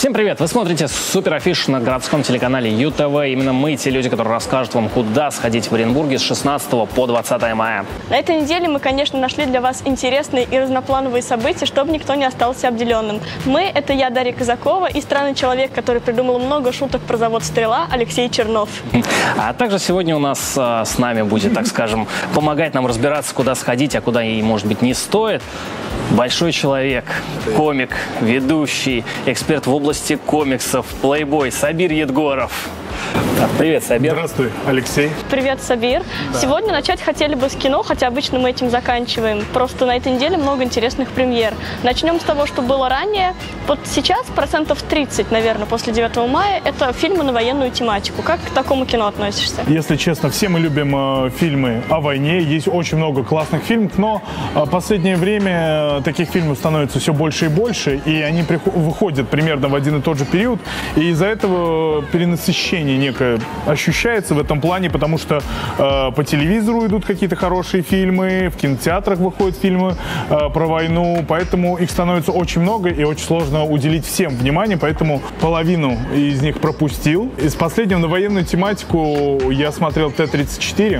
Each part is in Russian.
Всем привет! Вы смотрите Супер Афишу на городском телеканале ЮТВ. Именно мы те люди, которые расскажут вам, куда сходить в Оренбурге с 16 по 20 мая. На этой неделе мы, конечно, нашли для вас интересные и разноплановые события, чтобы никто не остался обделенным. Мы – это я, Дарья Казакова, и странный человек, который придумал много шуток про завод «Стрела», Алексей Чернов. А также сегодня у нас с нами будет, так скажем, помогать нам разбираться, куда сходить, а куда и, может быть, не стоит. Большой человек, комик, ведущий, эксперт в области комиксов, плейбой Сабир Едгоров. Привет, Сабир. Здравствуй, Алексей. Привет, Сабир. Да. Сегодня начать хотели бы с кино, хотя обычно мы этим заканчиваем. Просто на этой неделе много интересных премьер. Начнем с того, что было ранее. Вот сейчас 30%, наверное, после 9 мая, это фильмы на военную тематику. Как к такому кино относишься? Если честно, все мы любим фильмы о войне. Есть очень много классных фильмов, но в последнее время таких фильмов становится все больше и больше, и они выходят примерно в один и тот же период. И из-за этого перенасыщение некое ощущается в этом плане, потому что по телевизору идут какие-то хорошие фильмы, в кинотеатрах выходят фильмы про войну, поэтому их становится очень много и очень сложно уделить всем внимание, поэтому половину из них пропустил. Из последнего на военную тематику я смотрел Т-34.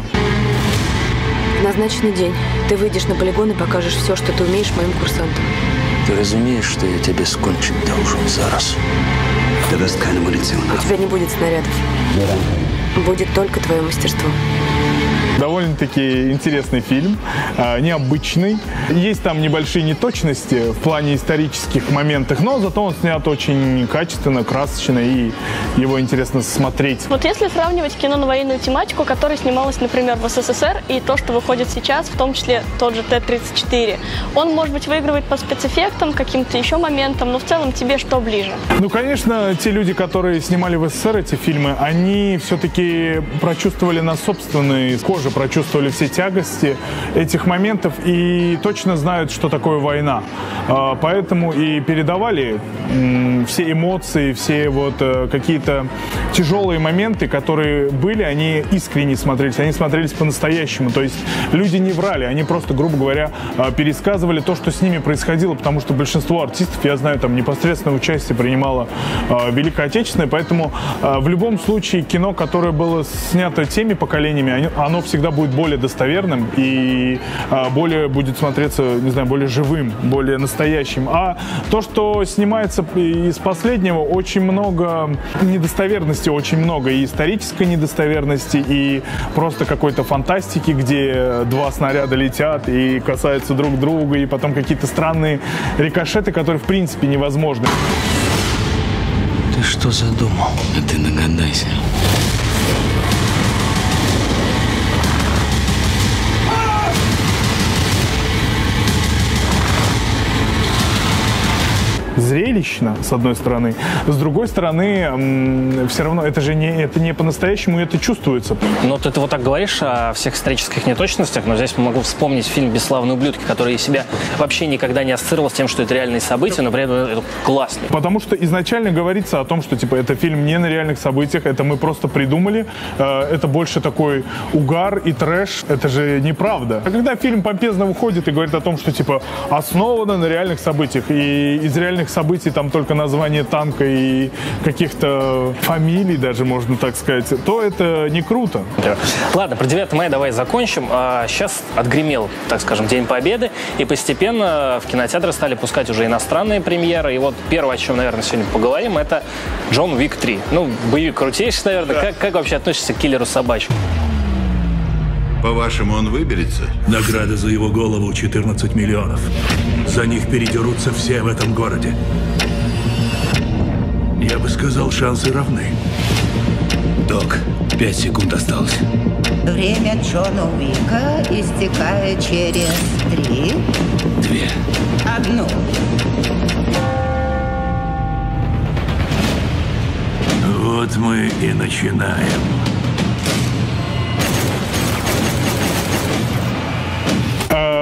Назначенный день. Ты выйдешь на полигон и покажешь все, что ты умеешь моим курсантам. Ты разумеешь, что я тебе скончить должен зараз? У тебя не будет снарядов. Будет только твое мастерство. Довольно-таки интересный фильм, необычный. Есть там небольшие неточности в плане исторических моментов, но зато он снят очень качественно, красочно, и его интересно смотреть. Вот если сравнивать кино на военную тематику, которое снималось, например, в СССР, и то, что выходит сейчас, в том числе тот же Т-34, он, может быть, выигрывает по спецэффектам, каким-то еще моментам, но в целом тебе что ближе? Ну, конечно, те люди, которые снимали в СССР эти фильмы, они все-таки прочувствовали на собственной коже, прочувствовали все тягости этих моментов и точно знают, что такое война. Поэтому и передавали все эмоции, все вот какие-то тяжелые моменты, которые были, они искренне смотрелись, они смотрелись по-настоящему. То есть люди не врали, они просто, грубо говоря, пересказывали то, что с ними происходило, потому что большинство артистов, я знаю, там непосредственное участие принимало Великая Отечественная, поэтому в любом случае кино, которое было снято теми поколениями, оно всегда будет более достоверным и более будет смотреться, не знаю, более живым, более настоящим. А то, что снимается из последнего, очень много недостоверности, очень много и исторической недостоверности, и просто какой-то фантастики, где два снаряда летят и касаются друг друга, и потом какие-то странные рикошеты, которые в принципе невозможны. Ты что задумал? А ты догадайся. Зрелищно, с одной стороны. С другой стороны, все равно это же не по-настоящему, это чувствуется. Ну, ты вот так говоришь о всех исторических неточностях, но здесь могу вспомнить фильм «Бесславные ублюдки», который из себя вообще никогда не ассоциировал с тем, что это реальные события, но при этом это классно. Потому что изначально говорится о том, что типа это фильм не на реальных событиях, это мы просто придумали, это больше такой угар и трэш, это же неправда. А когда фильм помпезно выходит и говорит о том, что типа основано на реальных событиях, и из реальных событий там только название танка и каких-то фамилий даже, можно так сказать, то это не круто. Ладно, про 9 мая давай закончим. Сейчас отгремел, так скажем, День Победы, и постепенно в кинотеатры стали пускать уже иностранные премьеры. И вот первое, о чем, наверное, сегодня поговорим, это «Джон Уик 3». Ну, боевик крутейший, наверное. Да. Как вообще относишься к киллеру собачку? По-вашему, он выберется? Награда за его голову 14 миллионов. За них передерутся все в этом городе. Я бы сказал, шансы равны. Док, 5 секунд осталось. Время Джона Уика истекает через 3, 2, 1. Вот мы и начинаем.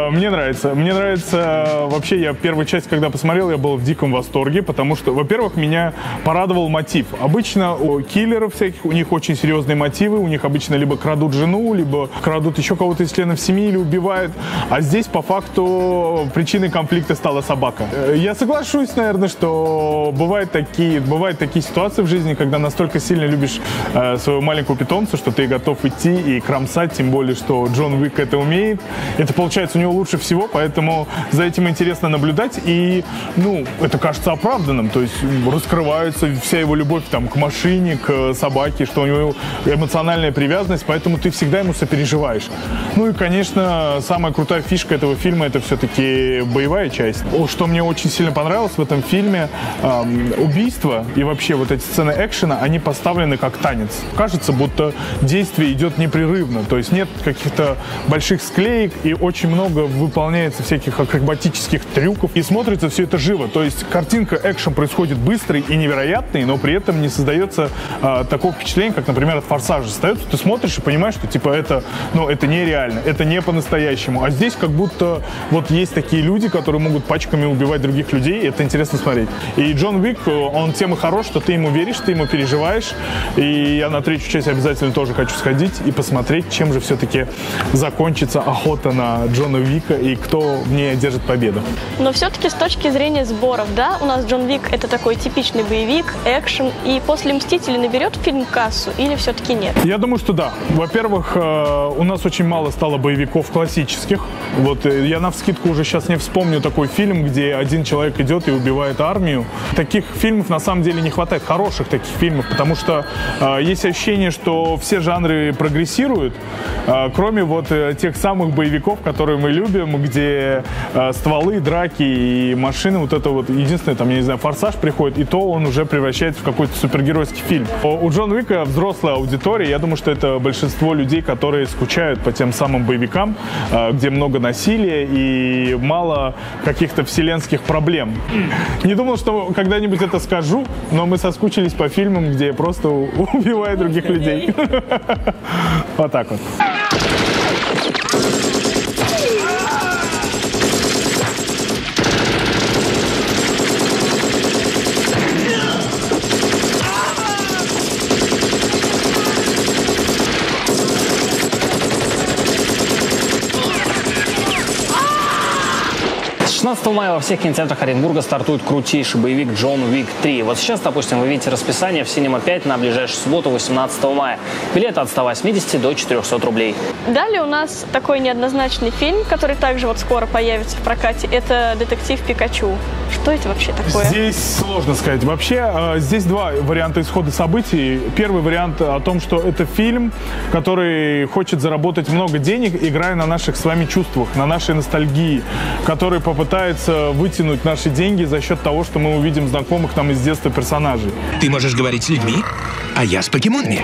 Мне нравится. Мне нравится... Вообще, я первую часть, когда посмотрел, я был в диком восторге, потому что, во-первых, меня порадовал мотив. Обычно у киллеров всяких, у них очень серьезные мотивы, у них обычно либо крадут жену, либо крадут еще кого-то из членов семьи или убивают. А здесь, по факту, причиной конфликта стала собака. Я соглашусь, наверное, что бывают такие ситуации в жизни, когда настолько сильно любишь своего маленького питомца, что ты готов идти и кромсать, тем более, что Джон Уик это умеет. Это получается у него лучше всего, поэтому за этим интересно наблюдать. И, это кажется оправданным. То есть раскрывается вся его любовь там, к машине, к собаке, что у него эмоциональная привязанность, поэтому ты всегда ему сопереживаешь. Ну и, конечно, самая крутая фишка этого фильма — это все-таки боевая часть. Что мне очень сильно понравилось в этом фильме, убийства и вообще вот эти сцены экшена, они поставлены как танец. Кажется, будто действие идет непрерывно, то есть нет каких-то больших склеек и очень много выполняется всяких акробатических трюков и смотрится все это живо. То есть картинка, экшен происходит быстрый и невероятный, но при этом не создается такого впечатления, как, например, от «Форсажа» создается. Ты смотришь и понимаешь, что типа это нереально, это не по-настоящему. А здесь как будто вот есть такие люди, которые могут пачками убивать других людей, и это интересно смотреть. И Джон Уик, он тем и хорош, что ты ему веришь, ты ему переживаешь. И я на третью часть обязательно тоже хочу сходить и посмотреть, чем же все-таки закончится охота на Джона Уика и кто в ней одержит победу. Но все-таки с точки зрения сборов, да, у нас Джон Уик — это такой типичный боевик, экшен, и после «Мстителей» наберет фильм кассу или все-таки нет? Я думаю, что да. Во-первых, у нас очень мало стало боевиков классических. Вот я навскидку уже сейчас не вспомню такой фильм, где один человек идет и убивает армию. Таких фильмов на самом деле не хватает, хороших таких фильмов, потому что есть ощущение, что все жанры прогрессируют, кроме вот тех самых боевиков, которые мы любим, где стволы, драки и машины, вот это вот единственное, там, я не знаю, «Форсаж» приходит, и то он уже превращается в какой-то супергеройский фильм. У Джона Уика взрослая аудитория, я думаю, что это большинство людей, которые скучают по тем самым боевикам, где много насилия и мало каких-то вселенских проблем. Не думал, что когда-нибудь это скажу, но мы соскучились по фильмам, где просто убивают других людей. Вот так вот. 16 мая во всех кинотеатрах Оренбурга стартует крутейший боевик «Джон Уик 3». Вот сейчас, допустим, вы видите расписание в Cinema 5 на ближайшую субботу, 18 мая. Билеты от 180 до 400 рублей. Далее у нас такой неоднозначный фильм, который также вот скоро появится в прокате. Это «Детектив Пикачу». Что это вообще такое? Здесь сложно сказать. Вообще, здесь два варианта исхода событий. Первый вариант о том, что это фильм, который хочет заработать много денег, играя на наших с вами чувствах, на нашей ностальгии, который попытается вытянуть наши деньги за счет того, что мы увидим знакомых нам из детства персонажей. Ты можешь говорить с людьми, а я с покемонами.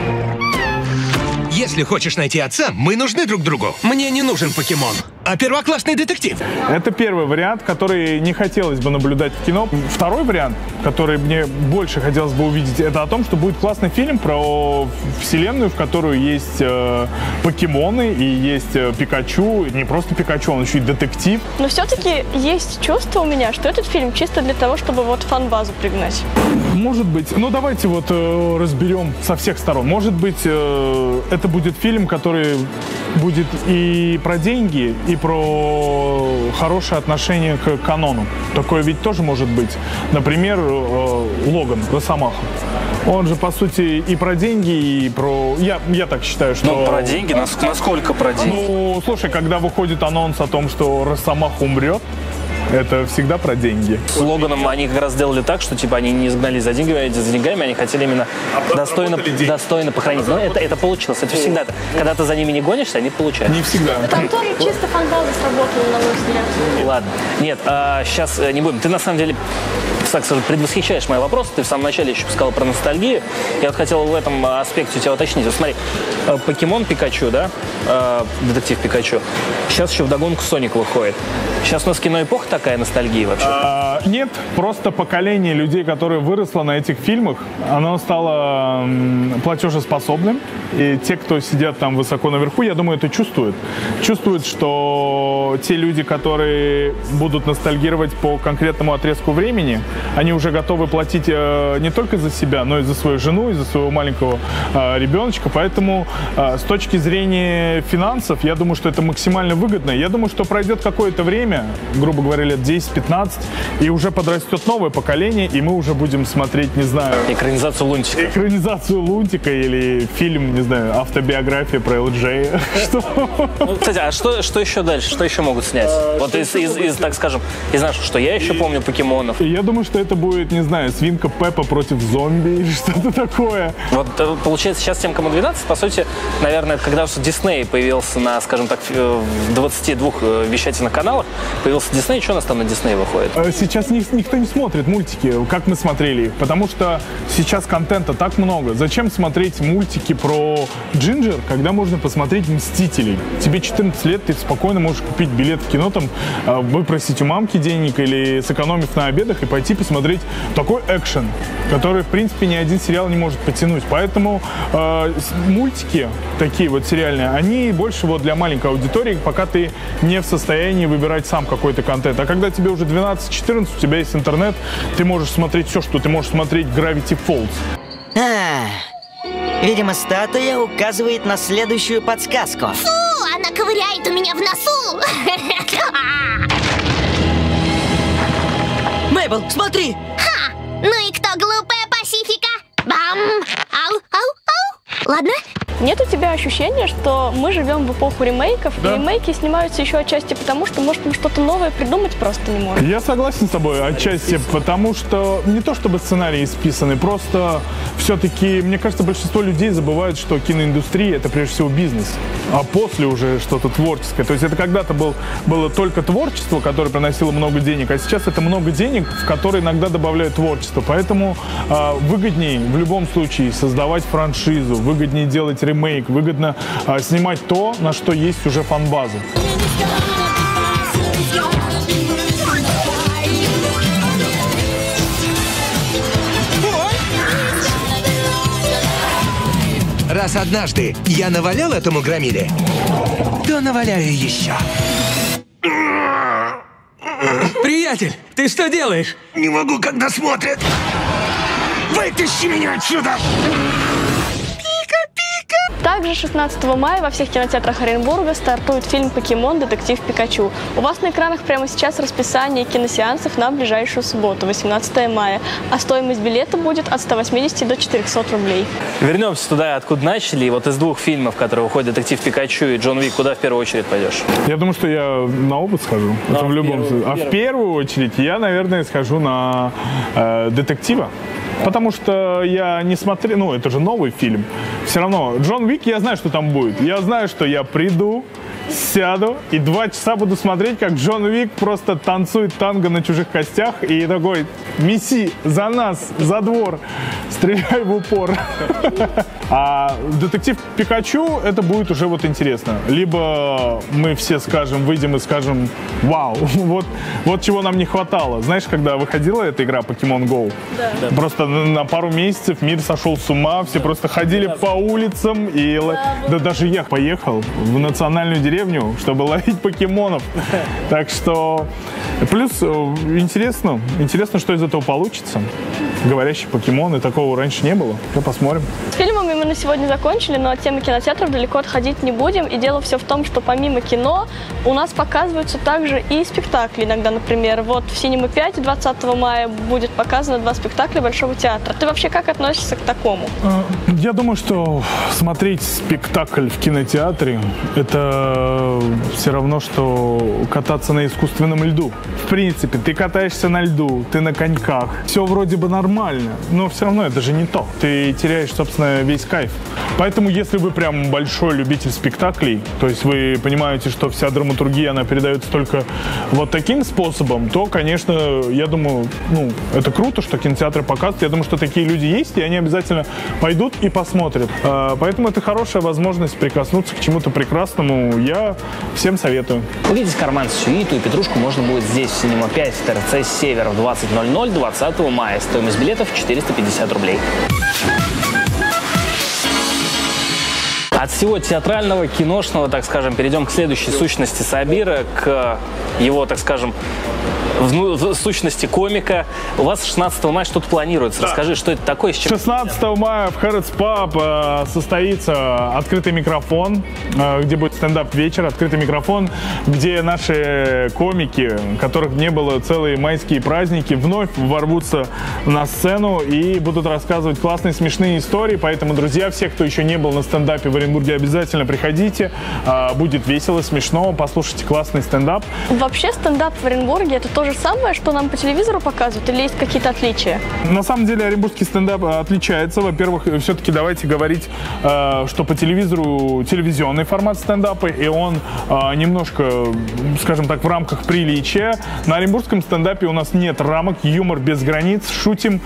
Если хочешь найти отца, мы нужны друг другу. Мне не нужен покемон, а первоклассный детектив. Это первый вариант, который не хотелось бы наблюдать в кино. Второй вариант, который мне больше хотелось бы увидеть, это о том, что будет классный фильм про вселенную, в которую есть покемоны и есть Пикачу. Не просто Пикачу, он еще и детектив. Но все-таки есть чувство у меня, что этот фильм чисто для того, чтобы вот фан-базу пригнать. Может быть. Ну, давайте вот разберем со всех сторон. Может быть, это будет фильм, который будет и про деньги, и про хорошее отношение к канону. Такое ведь тоже может быть. Например, Логан, Росомаха. Он же, по сути, и про деньги, и про... Я так считаю, что... Ну, про деньги? Насколько про деньги? Ну, слушай, когда выходит анонс о том, что Росомаха умрет, это всегда про деньги. С Логаном они как раз сделали так, что типа они не сгнались за деньгами, они хотели именно достойно похоронить. Но это получилось. Это всегда так. Когда ты за ними не гонишься, они получают. Не всегда. Там тоже чисто фан-база сработала, на мой взгляд. Ладно. Нет, сейчас не будем. Ты на самом деле так сказать, предвосхищаешь мои вопросы. Ты в самом начале еще сказал про ностальгию. Я вот хотел в этом аспекте у тебя уточнить. Вот смотри, Покемон Пикачу, да, детектив Пикачу, сейчас еще вдогонку Соник выходит. Сейчас у нас киноэпоха такая, ностальгии вообще? Нет, просто поколение людей, которое выросло на этих фильмах, оно стало платежеспособным. И те, кто сидят там высоко наверху, я думаю, это чувствуют. Чувствуют, что те люди, которые будут ностальгировать по конкретному отрезку времени, они уже готовы платить не только за себя, но и за свою жену, и за своего маленького ребеночка. Поэтому с точки зрения финансов, я думаю, что это максимально выгодно. Я думаю, что пройдет какое-то время, грубо говоря, лет 10-15, и уже подрастет новое поколение, и мы уже будем смотреть, не знаю... Экранизацию Лунтика. Экранизацию Лунтика или фильм, не знаю, автобиография про ЛД. Ну, кстати, а что еще дальше? Что еще могут снять? Вот из, так скажем, из нашего, что я еще помню покемонов. Я думаю, что это будет, не знаю, свинка Пеппа против зомби или что-то такое. Вот получается, сейчас тем, кому 12, по сути, наверное, когда Дисней появился на, скажем так, в 22 вещательных каналах, появился Дисней, что у нас там на Дисней выходит? Сейчас никто не смотрит мультики, как мы смотрели их, потому что сейчас контента так много. Зачем смотреть мультики про Джинджер, когда можно посмотреть Мстителей? Тебе 14 лет, ты спокойно можешь купить билет в кино, там, выпросить у мамки денег или сэкономив на обедах и пойти посмотреть такой экшен, который, в принципе, ни один сериал не может потянуть. Поэтому мультики, такие вот сериальные, они больше вот для маленькой аудитории, пока ты не в состоянии выбирать сам какой-то контент. А когда тебе уже 12-14, у тебя есть интернет, ты можешь смотреть все, что ты можешь смотреть Gravity Falls. Видимо, статуя указывает на следующую подсказку. Фу, она ковыряет у меня в носу. Мейбл, смотри! Ха! Ну и кто глупая Пасифика? Бам! Ау, ау, ау! Ладно? Нет у тебя ощущения, что мы живем в эпоху ремейков, Да. и ремейки снимаются еще отчасти потому, что, может, мы что-то новое придумать просто не можем? Я согласен с тобой отчасти, потому что не то чтобы сценарии исписаны, просто все-таки, мне кажется, большинство людей забывают, что киноиндустрия — это прежде всего бизнес, а после уже что-то творческое. То есть это когда-то было только творчество, которое приносило много денег, а сейчас это много денег, в которые иногда добавляют творчество. Поэтому выгоднее в любом случае создавать франшизу, выгоднее делать ремейк, выгодно снимать то, на что есть уже фан-база. Раз однажды я навалял этому громиле, то наваляю еще. Приятель, ты что делаешь? Не могу, когда смотрят. Вытащи меня отсюда! Также 16 мая во всех кинотеатрах Оренбурга стартует фильм «Покемон. Детектив Пикачу». У вас на экранах прямо сейчас расписание киносеансов на ближайшую субботу, 18 мая. А стоимость билета будет от 180 до 400 рублей. Вернемся туда, откуда начали. И вот из двух фильмов, которые выходят, «Детектив Пикачу» и «Джон Уик», куда в первую очередь пойдешь? Я думаю, что я на оба схожу. Это в любом случае. А в первую очередь я, наверное, схожу на детектива. Потому что я не смотрел, ну, это же новый фильм. Все равно, Джон Уик, я знаю, что там будет. Я знаю, что я приду, сяду и 2 часа буду смотреть, как Джон Уик просто танцует танго на чужих костях и такой: месси, за нас, за двор, стреляй в упор. А детектив Пикачу, это будет уже вот интересно. Либо мы все скажем, выйдем и скажем: вау, вот чего нам не хватало. Знаешь, когда выходила эта игра Pokemon Go, да. Просто на пару месяцев мир сошел с ума, все просто ходили по улицам, и да, даже я поехал в национальную деревню, чтобы ловить покемонов. Так что плюс интересно, что из этого получится. Говорящий покемон, и такого раньше не было. Ну, посмотрим. С фильмами мы на сегодня закончили, но от темы кинотеатров далеко отходить не будем. И дело все в том, что помимо кино у нас показываются также и спектакли иногда, например. Вот в Cinema 5 20 мая будет показано 2 спектакля Большого театра. Ты вообще как относишься к такому? Я думаю, что смотреть спектакль в кинотеатре — это все равно, что кататься на искусственном льду. В принципе, ты катаешься на льду, ты на коньках. Все вроде бы нормально. нормально, но все равно это же не то. Ты теряешь, собственно, весь кайф. Поэтому, если вы прям большой любитель спектаклей, то есть вы понимаете, что вся драматургия, она передается только вот таким способом, то, конечно, я думаю, ну, это круто, что кинотеатры показывают. Я думаю, что такие люди есть, и они обязательно пойдут и посмотрят. Поэтому это хорошая возможность прикоснуться к чему-то прекрасному. Я всем советую. Увидеть «Карман», «Сюиту» и «Петрушку» можно будет здесь, в Cinema 5, в ТРЦ «Север» в 20:00 20 мая. Стоимость билетов 450 рублей. От всего театрального, киношного, так скажем, перейдем к следующей сущности Сабира, к его, так скажем, в сущности комика. У вас 16 мая что-то планируется. Да. Расскажи, что это такое? 16 мая в Harrods Pub состоится открытый микрофон, где будет стендап-вечер, открытый микрофон, где наши комики, которых не было целые майские праздники, вновь ворвутся на сцену и будут рассказывать классные, смешные истории. Поэтому, друзья, все, кто еще не был на стендапе в Оренбурге, обязательно приходите. Будет весело, смешно, послушайте классный стендап. Вообще стендап в Оренбурге — это то же самое, что нам по телевизору показывают, или есть какие-то отличия? На самом деле оренбургский стендап отличается. Во-первых, все-таки давайте говорить, что по телевизору телевизионный формат стендапа, и он немножко, скажем так, в рамках приличия. На оренбургском стендапе у нас нет рамок, юмор без границ, шутим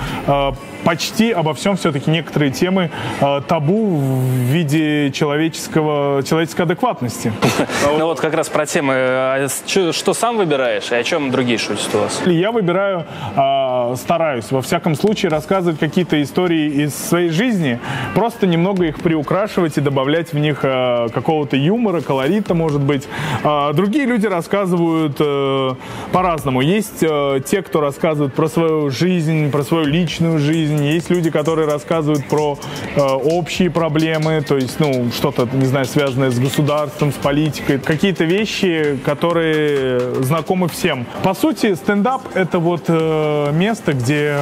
почти обо всем. Все-таки некоторые темы табу в виде человеческой адекватности. Ну вот как раз про темы. Что сам выбираешь и о чем другие шутят у вас? Я выбираю, стараюсь, во всяком случае, рассказывать какие-то истории из своей жизни, просто немного их приукрашивать и добавлять в них какого-то юмора, колорита, может быть. Другие люди рассказывают по-разному. Есть те, кто рассказывает про свою жизнь, про свою личную жизнь. Есть люди, которые рассказывают про общие проблемы, то есть, ну, что-то, не знаю, связанное с государством, с политикой. Какие-то вещи, которые знакомы всем. По сути, стендап — это вот место, где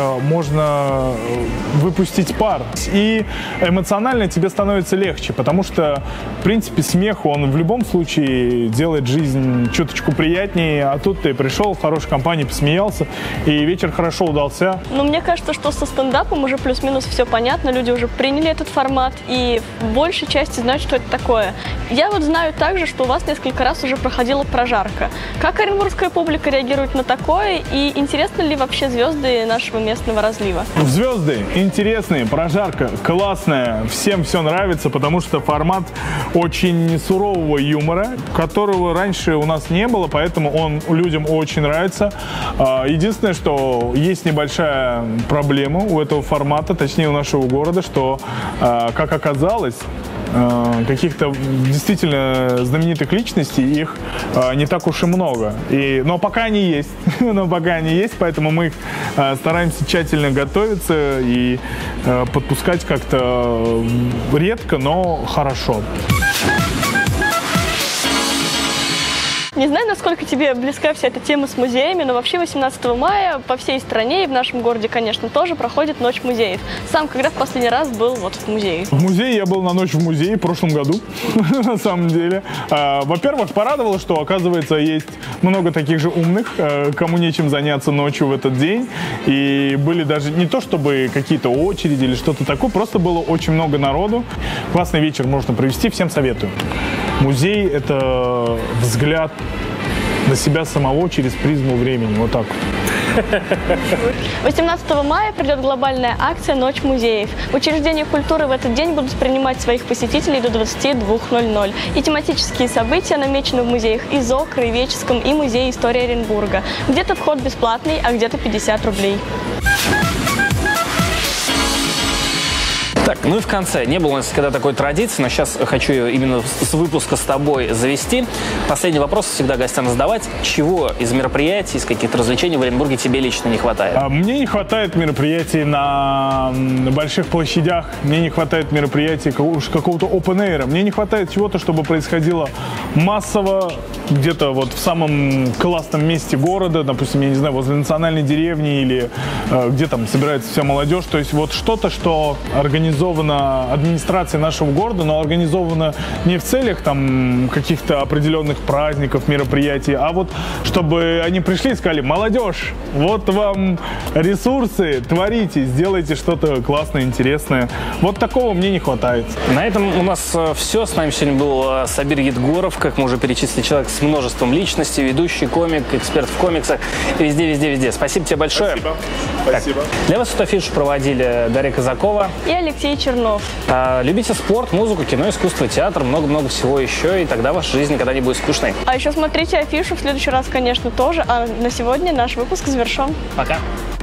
можно выпустить пар. И эмоционально тебе становится легче, потому что, в принципе, смех, он в любом случае делает жизнь чуточку приятнее. А тут ты пришел в хорошей компании, посмеялся, и вечер хорошо удался. Но мне кажется, что со стендапом уже плюс-минус все понятно. Люди уже приняли этот формат и в большей части знают, что это такое. Я вот знаю также, что у вас несколько раз уже проходила прожарка. Как оренбургская публика реагирует на такое, и интересны ли вообще звезды нашего местного разлива? Звезды интересные, прожарка классная, всем все нравится, потому что формат очень сурового юмора, которого раньше у нас не было, поэтому он людям очень нравится. Единственное, что есть небольшая проблема у этого формата, точнее у нашего города, что, как оказалось, каких-то действительно знаменитых личностей, их не так уж и много. Но пока они есть, поэтому мы стараемся тщательно готовиться и подпускать как-то редко, но хорошо. Не знаю, насколько тебе близка вся эта тема с музеями, но вообще 18 мая по всей стране и в нашем городе, конечно, тоже проходит Ночь музеев. Сам когда в последний раз был вот в музее? В музее я был на Ночь в музее в прошлом году, на самом деле. Во-первых, порадовало, что, оказывается, есть много таких же умных, кому нечем заняться ночью в этот день. И были даже не то чтобы какие-то очереди или что-то такое, просто было очень много народу. Классный вечер можно провести, всем советую. Музей — это взгляд на себя самого через призму времени. Вот так вот. 18 мая придет глобальная акция «Ночь музеев». Учреждения культуры в этот день будут принимать своих посетителей до 22:00. И тематические события намечены в музеях и ЗОК, Краеведческом и Музее истории Оренбурга. Где-то вход бесплатный, а где-то 50 рублей. Так, ну и в конце. Не было у нас никогда такой традиции, но сейчас хочу ее именно с выпуска с тобой завести. Последний вопрос всегда гостям задавать. Чего из мероприятий, из каких-то развлечений в Оренбурге тебе лично не хватает? Мне не хватает мероприятий на больших площадях. Мне не хватает мероприятий какого-то open-air. Мне не хватает чего-то, чтобы происходило массово, где-то вот в самом классном месте города, допустим, я не знаю, возле национальной деревни или где там собирается вся молодежь. То есть вот что-то, что организует организована администрацией нашего города, но организована не в целях там каких-то определенных праздников, мероприятий, а вот чтобы они пришли и сказали: молодежь, вот вам ресурсы, творите, сделайте что-то классное, интересное. Вот такого мне не хватает. На этом у нас все. С нами сегодня был Сабир Едгоров, как мы уже перечислили, человек с множеством личностей, ведущий, комик, эксперт в комиксах. Везде. Спасибо тебе большое. Спасибо. Спасибо. Для вас эту афишу проводили Дарья Казакова И Алексей Чернов. Любите спорт, музыку, кино, искусство, театр, много-много всего еще, и тогда ваша жизнь никогда не будет скучной. А еще смотрите афишу в следующий раз, конечно, тоже. А на сегодня наш выпуск завершен. Пока.